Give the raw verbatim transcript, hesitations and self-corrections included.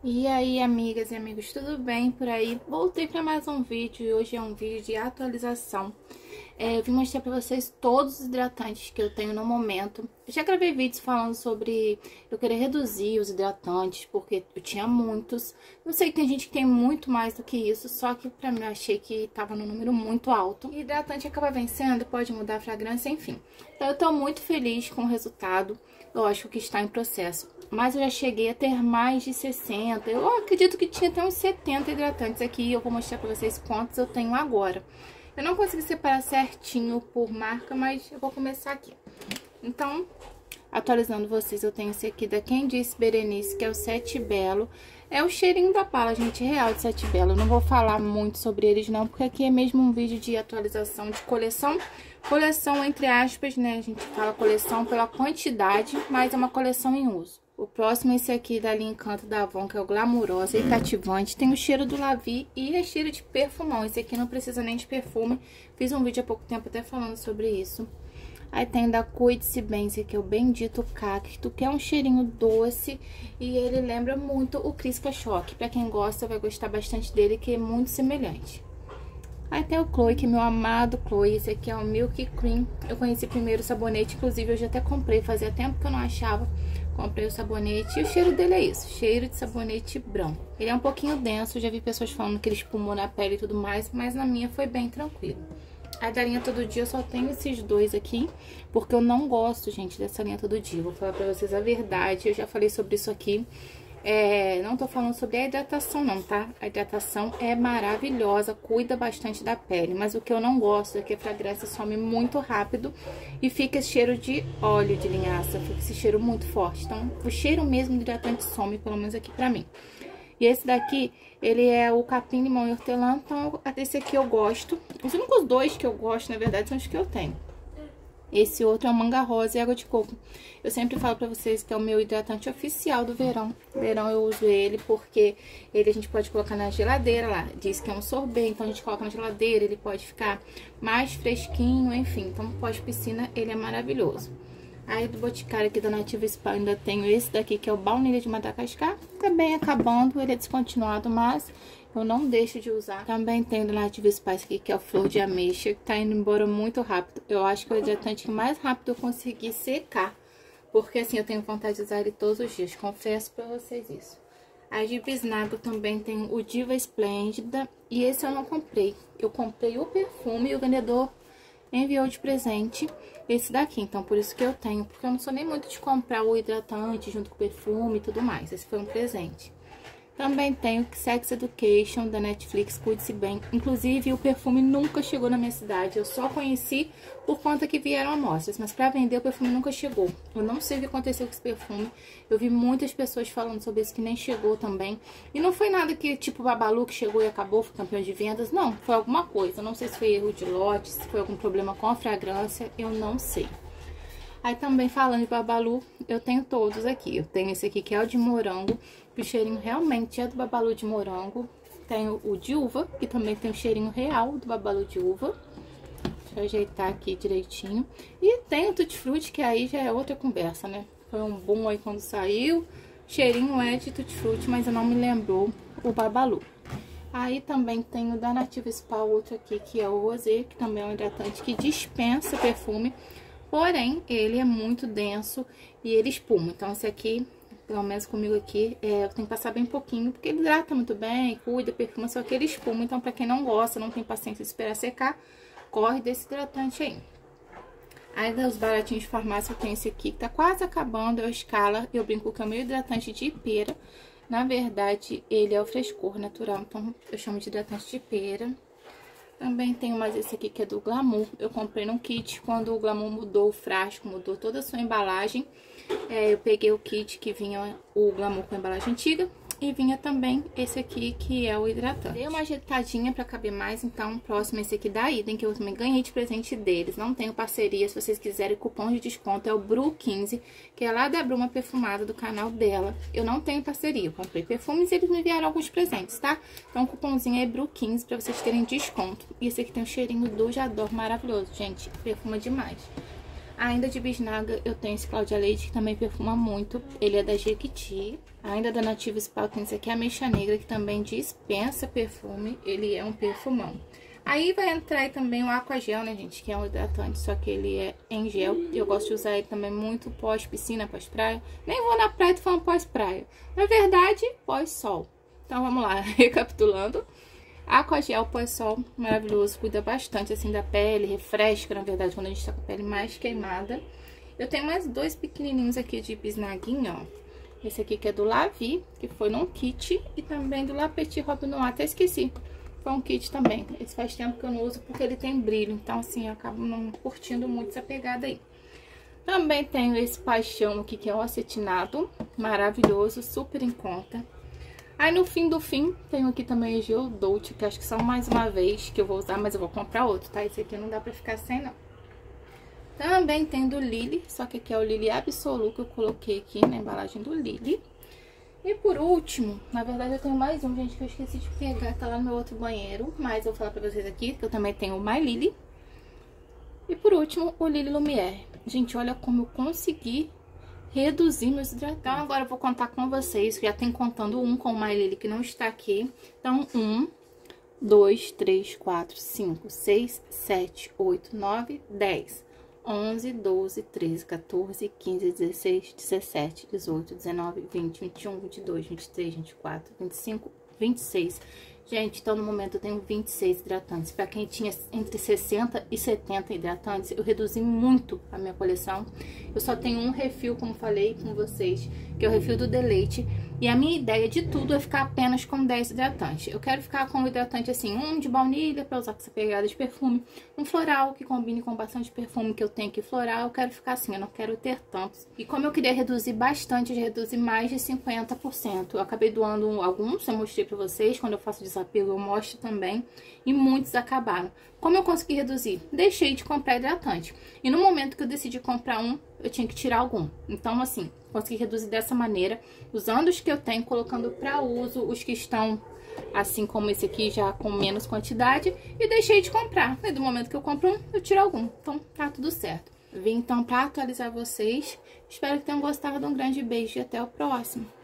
E aí, amigas e amigos, tudo bem por aí? Voltei para mais um vídeo e hoje é um vídeo de atualização. É, eu vim mostrar para vocês todos os hidratantes que eu tenho no momento. Eu já gravei vídeos falando sobre eu querer reduzir os hidratantes, porque eu tinha muitos. Eu sei que tem gente que tem muito mais do que isso, só que pra mim eu achei que tava no número muito alto. E hidratante acaba vencendo, pode mudar a fragrância, enfim. Então eu tô muito feliz com o resultado, lógico que está em processo. Mas eu já cheguei a ter mais de sessenta, eu acredito que tinha até uns setenta hidratantes aqui e eu vou mostrar pra vocês quantos eu tenho agora. Eu não consegui separar certinho por marca, mas eu vou começar aqui. Então, atualizando vocês, eu tenho esse aqui da Quem Disse Berenice, que é o Sete Belo. É o cheirinho da bala, gente, real de Sete Belo. Eu não vou falar muito sobre eles não, porque aqui é mesmo um vídeo de atualização de coleção. Coleção entre aspas, né? A gente fala coleção pela quantidade, mas é uma coleção em uso. O próximo é esse aqui da linha Encanto da Avon, que é o Glamurosa e Cativante. Tem o cheiro do Lavi e é cheiro de perfumão. Esse aqui não precisa nem de perfume. Fiz um vídeo há pouco tempo até falando sobre isso. Aí tem da Cuide-se Bem, esse aqui é o Bendito Cacto, que é um cheirinho doce. E ele lembra muito o Crisca Choque. Pra quem gosta, vai gostar bastante dele, que é muito semelhante. Aí tem o Chloe, que é meu amado Chloe. Esse aqui é o Milk Cream. Eu conheci primeiro o sabonete, inclusive eu já até comprei. Fazia tempo que eu não achava. Comprei o sabonete e o cheiro dele é isso, cheiro de sabonete branco. Ele é um pouquinho denso, já vi pessoas falando que ele espumou na pele e tudo mais, mas na minha foi bem tranquilo. A da linha Todo Dia eu só tenho esses dois aqui, porque eu não gosto, gente, dessa linha Todo Dia. Vou falar pra vocês a verdade, eu já falei sobre isso aqui. É, não tô falando sobre a hidratação não, tá? A hidratação é maravilhosa, cuida bastante da pele. Mas o que eu não gosto é que a fragrância some muito rápido e fica esse cheiro de óleo de linhaça. Fica esse cheiro muito forte. Então, o cheiro mesmo do hidratante some, pelo menos aqui pra mim. E esse daqui, ele é o Capim Limão e Hortelã. Então, esse aqui eu gosto. Os únicos dois que eu gosto, na verdade, são os que eu tenho. Esse outro é o Manga Rosa e Água de Coco. Eu sempre falo pra vocês que é o meu hidratante oficial do verão. Verão eu uso ele porque ele a gente pode colocar na geladeira lá. Diz que é um sorbet, então a gente coloca na geladeira, ele pode ficar mais fresquinho, enfim. Então, pós-piscina, ele é maravilhoso. Aí do Boticário aqui da Nativa Spa eu ainda tenho esse daqui, que é o Baunilha de Madagascar. Tá bem acabando, ele é descontinuado, mas eu não deixo de usar. Também tenho do Nativa Spa esse aqui, que é o Flor de Ameixa, que tá indo embora muito rápido. Eu acho que é o hidratante que mais rápido eu consegui secar. Porque assim, eu tenho vontade de usar ele todos os dias, confesso pra vocês isso. A de Bisnago também tem o Diva Esplêndida, e esse eu não comprei. Eu comprei o perfume e o vendedor enviou de presente esse daqui, então por isso que eu tenho, porque eu não sou nem muito de comprar o hidratante junto com o perfume e tudo mais, esse foi um presente. Também tenho Sex Education da Netflix, Cuide-se Bem, inclusive o perfume nunca chegou na minha cidade, eu só conheci por conta que vieram amostras, mas pra vender o perfume nunca chegou. Eu não sei o que aconteceu com esse perfume, eu vi muitas pessoas falando sobre isso que nem chegou também, e não foi nada que tipo Babalu que chegou e acabou, foi campeão de vendas, não, foi alguma coisa, eu não sei se foi erro de lote, se foi algum problema com a fragrância, eu não sei. Aí também falando de Babalu, eu tenho todos aqui. Eu tenho esse aqui que é o de morango, que o cheirinho realmente é do Babalu de morango. Tenho o de uva, que também tem o cheirinho real do Babalu de uva. Deixa eu ajeitar aqui direitinho. E tem o Tutti Frutti, que aí já é outra conversa, né? Foi um boom aí quando saiu. Cheirinho é de Tutti Frutti, mas eu não me lembrou o Babalu. Aí também tenho da Nativa Spa outro aqui, que é o Rosé, que também é um hidratante que dispensa perfume. Porém, ele é muito denso e ele espuma. Então, esse aqui, pelo menos comigo aqui, é, eu tenho que passar bem pouquinho, porque ele hidrata muito bem, cuida, perfuma, só que ele espuma. Então, pra quem não gosta, não tem paciência de esperar secar, corre desse hidratante aí. Aí, dos baratinhos de farmácia, eu tenho esse aqui, que tá quase acabando, é o Scala. Eu brinco que é o meu hidratante de pera. Na verdade, ele é o frescor natural, então eu chamo de hidratante de pera. Também tenho mais esse aqui que é do Glamour. Eu comprei num kit quando o Glamour mudou o frasco, mudou toda a sua embalagem. É, eu peguei o kit que vinha o Glamour com a embalagem antiga. E vinha também esse aqui que é o hidratante. Dei uma ajeitadinha pra caber mais, então próximo esse aqui da Idem, que eu também ganhei de presente deles. Não tenho parceria, se vocês quiserem cupom de desconto é o Bru quinze, que é lá da Bruma Perfumada, do canal dela. Eu não tenho parceria, eu comprei perfumes e eles me enviaram alguns presentes, tá? Então o cupomzinho é Bru quinze pra vocês terem desconto. E esse aqui tem um cheirinho do J'adore maravilhoso, gente, perfuma demais. Ainda de bisnaga, eu tenho esse Cláudia Leite, que também perfuma muito. Ele é da Jequiti. Ainda da Nativa Spa, tem esse aqui, a Ameixa Negra, que também dispensa perfume. Ele é um perfumão. Aí vai entrar aí também o Aquagel, né, gente? Que é um hidratante, só que ele é em gel. Eu gosto de usar ele também muito pós-piscina, pós-praia. Nem vou na praia, tô falando pós-praia. Na verdade, pós-sol. Então, vamos lá, recapitulando. Aquagel pós-sol, maravilhoso. Cuida bastante, assim, da pele. Refresca, na verdade, quando a gente tá com a pele mais queimada. Eu tenho mais dois pequenininhos aqui de bisnaguinha, ó. Esse aqui que é do Lavi, que foi num kit. E também do La Petit Robe Noir, até esqueci. Foi um kit também. Esse faz tempo que eu não uso porque ele tem brilho. Então, assim, eu acabo não curtindo muito essa pegada aí. Também tenho esse Paixão aqui, que é o acetinado. Maravilhoso, super em conta. Aí, no fim do fim, tenho aqui também o Gel Dolce, que acho que só mais uma vez que eu vou usar, mas eu vou comprar outro, tá? Esse aqui não dá pra ficar sem, não. Também tem do Lily, só que aqui é o Lily Absolu, que eu coloquei aqui na embalagem do Lily. E por último, na verdade eu tenho mais um, gente, que eu esqueci de pegar, tá lá no meu outro banheiro. Mas eu vou falar pra vocês aqui, que eu também tenho o My Lily. E por último, o Lily Lumière. Gente, olha como eu consegui reduzir meus hidratantes. Então agora eu vou contar com vocês, já tem contando um com o My Lily que não está aqui. Então, um, dois, três, quatro, cinco, seis, sete, oito, nove, dez. onze, doze, treze, quatorze, quinze, dezesseis, dezessete, dezoito, dezenove, vinte, vinte e um, vinte e dois, vinte e três, vinte e quatro, vinte e cinco, vinte e seis. Gente, então no momento eu tenho vinte e seis hidratantes. Pra quem tinha entre sessenta e setenta hidratantes, eu reduzi muito a minha coleção. Eu só tenho um refil, como falei com vocês, que é o refil do Deleite. E a minha ideia de tudo é ficar apenas com dez hidratantes. Eu quero ficar com um hidratante assim, um de baunilha, pra usar com essa pegada de perfume. Um floral, que combine com bastante perfume que eu tenho aqui floral. Eu quero ficar assim, eu não quero ter tantos. E como eu queria reduzir bastante, eu reduzi mais de cinquenta por cento. Eu acabei doando alguns, eu mostrei pra vocês. Quando eu faço desapego, eu mostro também. E muitos acabaram. Como eu consegui reduzir? Deixei de comprar hidratante. E no momento que eu decidi comprar um, eu tinha que tirar algum. Então, assim, consegui reduzir dessa maneira, usando os que eu tenho, colocando para uso os que estão, assim como esse aqui, já com menos quantidade, e deixei de comprar. E do momento que eu compro um, eu tiro algum. Então, tá tudo certo. Vim então para atualizar vocês. Espero que tenham gostado. Um grande beijo e até o próximo.